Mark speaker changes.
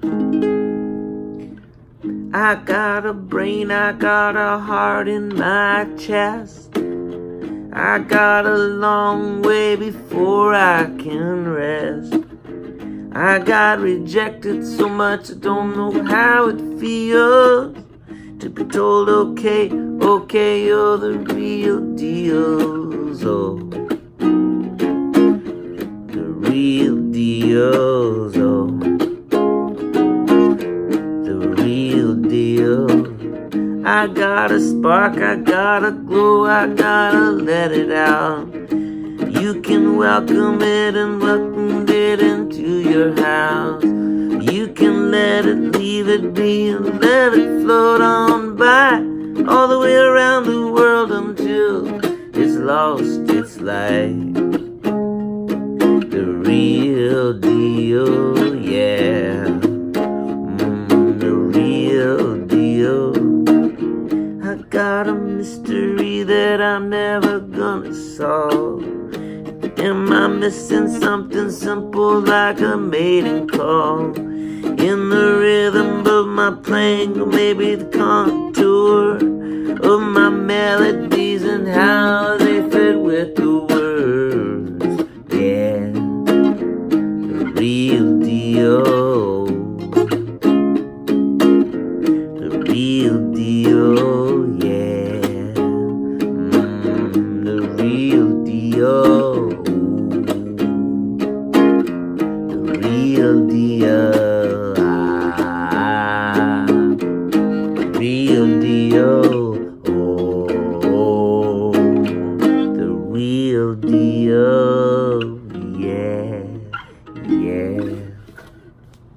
Speaker 1: I got a brain, I got a heart in my chest. I got a long way before I can rest. I got rejected so much I don't know how it feels to be told, okay, okay, you're the real deal. Oh, the real deal. Oh, the real deal. I got a spark, I got a glow, I gotta let it out. You can welcome it and welcome it into your house. You can let it, leave it be, and let it float on by, all the way around the world until it's lost its light. The real deal, yeah. The real deal. I got a mystery that I'm never gonna solve. Am I missing something simple like a mating call? In the rhythm of my playing, or maybe the contour of my melodies and how they fit with the words. Yeah, the real deal. The real deal, yeah. The real deal. The real deal.